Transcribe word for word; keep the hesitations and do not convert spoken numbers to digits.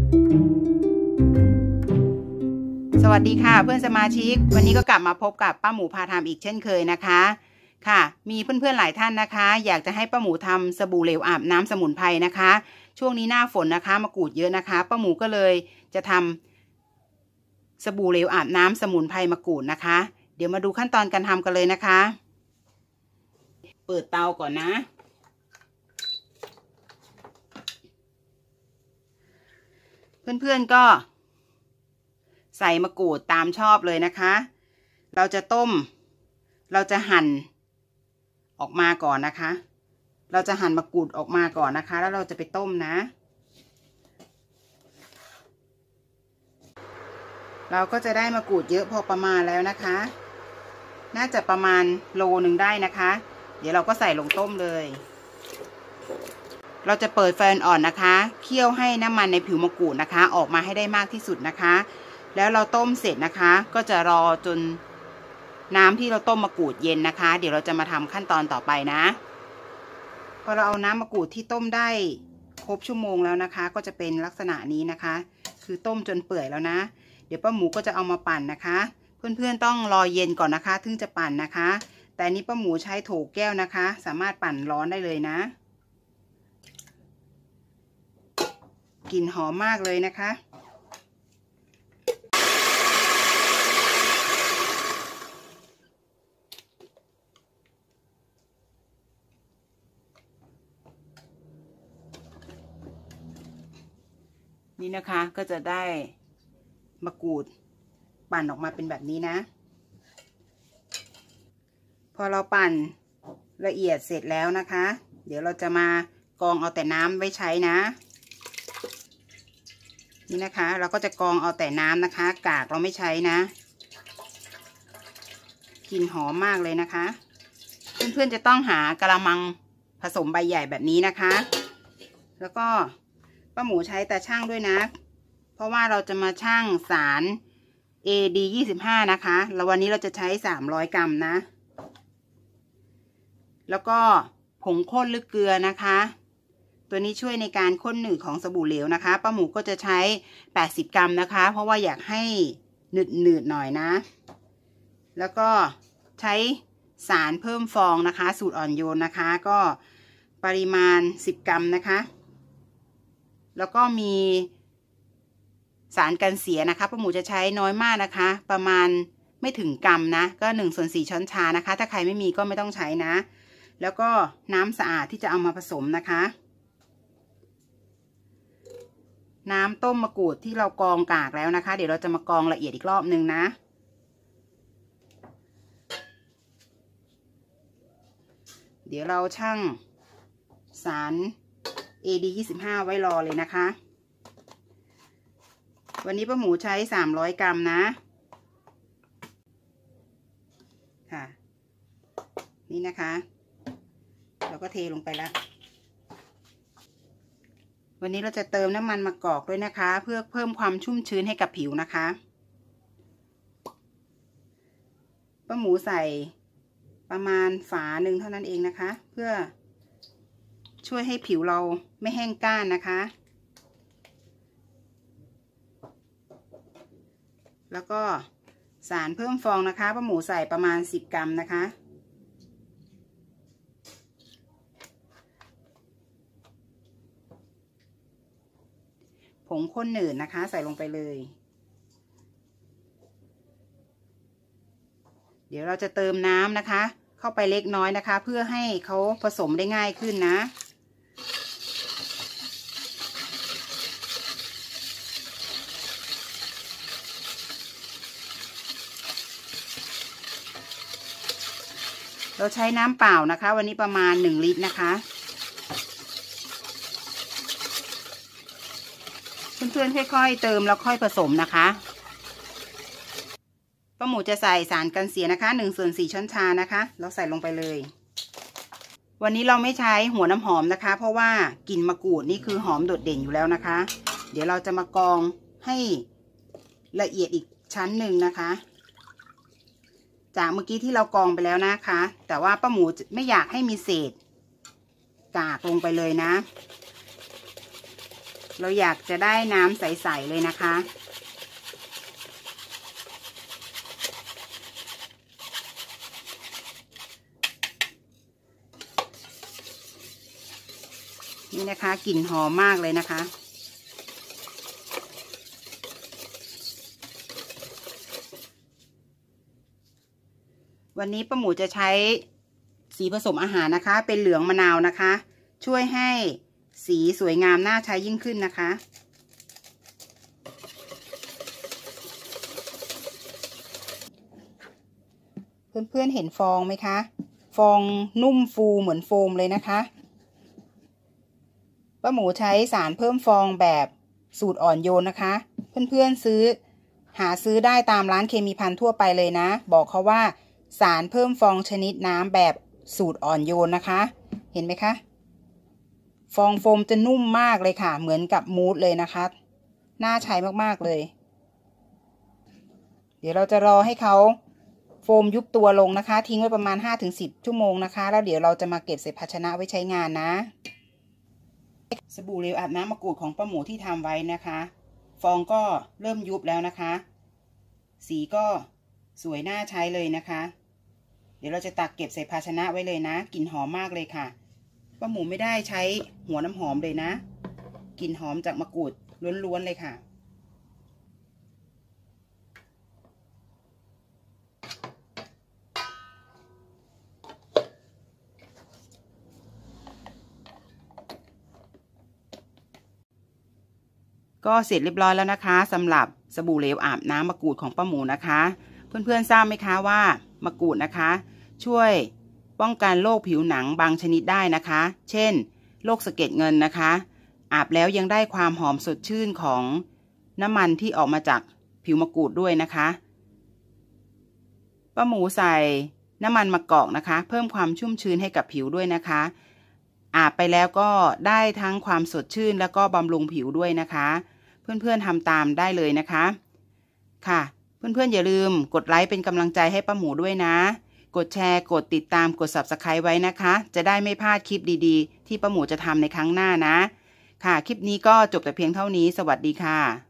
สวัสดีค่ะเพื่อนสมาชิกวันนี้ก็กลับมาพบกับป้าหมูพาทำอีกเช่นเคยนะคะค่ะมีเพื่อนๆหลายท่านนะคะอยากจะให้ป้าหมูทำสบู่เหลวอาบน้ำสมุนไพรนะคะช่วงนี้หน้าฝนนะคะมะกรูดเยอะนะคะป้าหมูก็เลยจะทำสบู่เหลวอาบน้ำสมุนไพรมะกรูดนะคะเดี๋ยวมาดูขั้นตอนการทำกันเลยนะคะเปิดเตาก่อนนะเพื่อนๆก็ใส่มะกรูดตามชอบเลยนะคะเราจะต้มเราจะหั่นออกมาก่อนนะคะเราจะหั่นมะกรูดออกมาก่อนนะคะแล้วเราจะไปต้มนะเราก็จะได้มะกรูดเยอะพอประมาณแล้วนะคะน่าจะประมาณโลหนึ่งได้นะคะเดี๋ยวเราก็ใส่ลงต้มเลยเราจะเปิดไฟอ่อนนะคะเคี่ยวให้น้ำมันในผิวมะกรูดนะคะออกมาให้ได้มากที่สุดนะคะแล้วเราต้มเสร็จนะคะก็จะรอจนน้ำที่เราต้มมะกรูดเย็นนะคะเดี๋ยวเราจะมาทำขั้นตอนต่อไปนะพอเราเอาน้ำมะกรูดที่ต้มได้ครบชั่วโมงแล้วนะคะก็จะเป็นลักษณะนี้นะคะคือต้มจนเปื่อยแล้วนะเดี๋ยวป้าหมูก็จะเอามาปั่นนะคะเพื่อนๆต้องรอเย็นก่อนนะคะถึงจะปั่นนะคะแต่นี้ป้าหมูใช้โถแก้วนะคะสามารถปั่นร้อนได้เลยนะกลิ่นหอมมากเลยนะคะนี่นะคะก็จะได้มะกรูดปั่นออกมาเป็นแบบนี้นะพอเราปั่นละเอียดเสร็จแล้วนะคะเดี๋ยวเราจะมากรองเอาแต่น้ำไว้ใช้นะนี่นะคะเราก็จะกรองเอาแต่น้ำนะคะกากเราไม่ใช้นะกลิ่นหอมมากเลยนะคะเพื่อนๆจะต้องหากระมังผสมใบใหญ่แบบนี้นะคะแล้วก็ป้าหมูใช้ตาช่างด้วยนะเพราะว่าเราจะมาชั่งสาร เอ ดี ยี่สิบห้า นะคะแล้ววันนี้เราจะใช้สามร้อยกรัมนะแล้วก็ผงข้นหรือเกลือนะคะตัวนี้ช่วยในการข้นหนืดของสบู่เหลวนะคะป้าหมูก็จะใช้แปดสิบกรัมนะคะเพราะว่าอยากให้หนืดหนืดหน่อยนะแล้วก็ใช้สารเพิ่มฟองนะคะสูตรอ่อนโยนนะคะก็ปริมาณสิบกรัมนะคะแล้วก็มีสารกันเสียนะคะป้าหมูจะใช้น้อยมากนะคะประมาณไม่ถึงกรัมนะก็หนึ่งส่วนสี่ช้อนชานะคะถ้าใครไม่มีก็ไม่ต้องใช้นะแล้วก็น้ำสะอาดที่จะเอามาผสมนะคะน้ำต้มมะกรูดที่เรากรองกากแล้วนะคะเดี๋ยวเราจะมากรองละเอียดอีกรอบนึงนะเดี๋ยวเราชั่งสาร เอ ดี ยี่สิบห้า ไว้รอเลยนะคะวันนี้ป้าหมูใช้สามร้อยกรัมนะค่ะนี่นะคะเราก็เทลงไปแล้ววันนี้เราจะเติมน้ำมันมะกอกด้วยนะคะเพื่อเพิ่มความชุ่มชื้นให้กับผิวนะคะป้าหมูใส่ประมาณฝาหนึ่งเท่านั้นเองนะคะเพื่อช่วยให้ผิวเราไม่แห้งก้านนะคะแล้วก็สารเพิ่มฟองนะคะป้าหมูใส่ประมาณสิบกรัมนะคะผงข้นหนืดนะคะใส่ลงไปเลยเดี๋ยวเราจะเติมน้ำนะคะเข้าไปเล็กน้อยนะคะเพื่อให้เขาผสมได้ง่ายขึ้นนะเราใช้น้ำเปล่านะคะวันนี้ประมาณหนึ่งลิตรนะคะเพื่อนๆค่อยๆเติมแล้วค่อยผสมนะคะป้าหมูจะใส่สารกันเสียนะคะหนึ่งส่วนสี่ช้อนชานะคะเราใส่ลงไปเลยวันนี้เราไม่ใช้หัวน้ำหอมนะคะเพราะว่ากลิ่นมะกรูดนี่คือหอมโดดเด่นอยู่แล้วนะคะเดี๋ยวเราจะมากรองให้ละเอียดอีกชั้นหนึ่งนะคะจากเมื่อกี้ที่เรากรองไปแล้วนะคะแต่ว่าป้าหมูไม่อยากให้มีเศษกากลงไปเลยนะเราอยากจะได้น้ำใสๆเลยนะคะนี่นะคะกลิ่นหอมมากเลยนะคะวันนี้ป้าหมูจะใช้สีผสมอาหารนะคะเป็นเหลืองมะนาวนะคะช่วยให้สีสวยงามน่าใช้ยิ่งขึ้นนะคะเพื่อนๆเห็นฟองไหมคะฟองนุ่มฟูเหมือนโฟมเลยนะคะป้าหมูใช้สารเพิ่มฟองแบบสูตรอ่อนโยนนะคะเพื่อนๆซื้อหาซื้อได้ตามร้านเคมีภัณฑ์ทั่วไปเลยนะบอกเขาว่าสารเพิ่มฟองชนิดน้ำแบบสูตรอ่อนโยนนะคะเห็นไหมคะฟองโฟมจะนุ่มมากเลยค่ะเหมือนกับมูสเลยนะคะน่าใช้มากๆเลยเดี๋ยวเราจะรอให้เขาโฟมยุบตัวลงนะคะทิ้งไว้ประมาณ ห้าถึงสิบ ชั่วโมงนะคะแล้วเดี๋ยวเราจะมาเก็บใส่ภาชนะไว้ใช้งานนะสบู่เหลวอาบน้ำมะกรูดของป้าหมูที่ทำไว้นะคะฟองก็เริ่มยุบแล้วนะคะสีก็สวยน่าใช้เลยนะคะเดี๋ยวเราจะตักเก็บใส่ภาชนะไว้เลยนะกลิ่นหอมมากเลยค่ะป้าหมูไม่ได้ใช้หัวน้ำหอมเลยนะกลิ่นหอมจากมะกรูดล้วนๆเลยค่ะก็เสร็จเรียบร้อยแล้วนะคะสำหรับสบู่เหลวอาบน้ำมะกรูดของป้าหมูนะคะเพื่อนๆทราบไหมคะว่ามะกรูดนะคะช่วยป้องกันโรคผิวหนังบางชนิดได้นะคะเช่นโรคสะเก็ดเงินนะคะอาบแล้วยังได้ความหอมสดชื่นของน้ำมันที่ออกมาจากผิวมะกรูดด้วยนะคะป้าหมูใส่น้ำมันมะกอกนะคะเพิ่มความชุ่มชื้นให้กับผิวด้วยนะคะอาบไปแล้วก็ได้ทั้งความสดชื่นแล้วก็บำรุงผิวด้วยนะคะเพื่อนๆทำตามได้เลยนะคะค่ะเพื่อนๆอย่าลืมกดไลค์เป็นกำลังใจให้ป้าหมูด้วยนะกดแชร์กดติดตามกด ซับสไครบ์ ไว้นะคะจะได้ไม่พลาดคลิปดีๆที่ป้าหมูจะทำในครั้งหน้านะค่ะคลิปนี้ก็จบแต่เพียงเท่านี้สวัสดีค่ะ